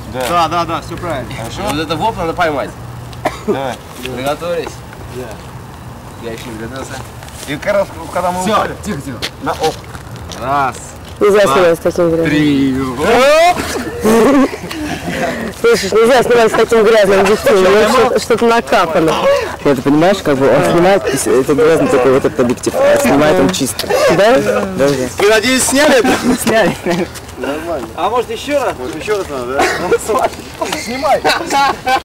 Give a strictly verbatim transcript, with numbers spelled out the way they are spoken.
Да, да, да, да, все правильно. Хорошо? Вот это воп надо поймать. Давай. Приготовились? Да. Я еще не готовился. И как раз, когда мы Все, упали. тихо, тихо. На оп. Раз. Нельзя снимать с таким грязным. Три. Слушай, нельзя снимать с таким грязным объективом, что-то накапано. Ты понимаешь, как бы он снимает, это грязный такой вот этот объектив, а снимает он чисто. Да? Да, да. Вы, надеюсь, сняли это? Сняли. Нормально. А может еще раз? Может еще раз надо, да? Снимай.